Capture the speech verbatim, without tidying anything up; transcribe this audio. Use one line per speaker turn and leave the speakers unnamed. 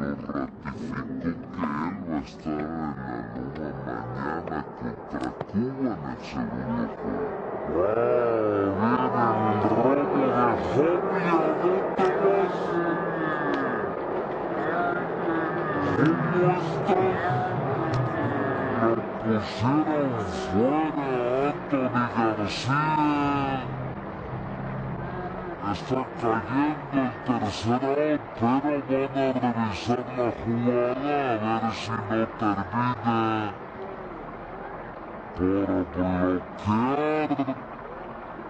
ratificó que él va a estar en la Loma mañana contra Cuba en el segundo juego. ¡Wow! ¡Viene el robo de Fobia! ¿Dónde vas? ¿Cómo estás? Lo pusieron fuera, Anthony García. Está cayendo el tercer out, pero van a revisar la jugada a ver si no termina por bloquear